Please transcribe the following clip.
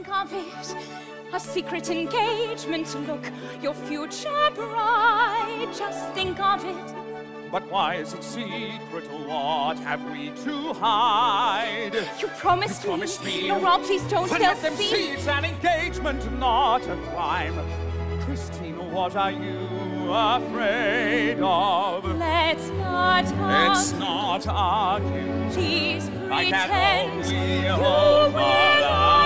think of it. A secret engagement, look, your future bride. Just think of it. But why is it secret? What have we to hide? You promised me. No, Rob, please don't. Then They'll let them see it's an engagement, not a crime. Christine, what are you afraid of? Let's not argue. Please pretend I can only you hope will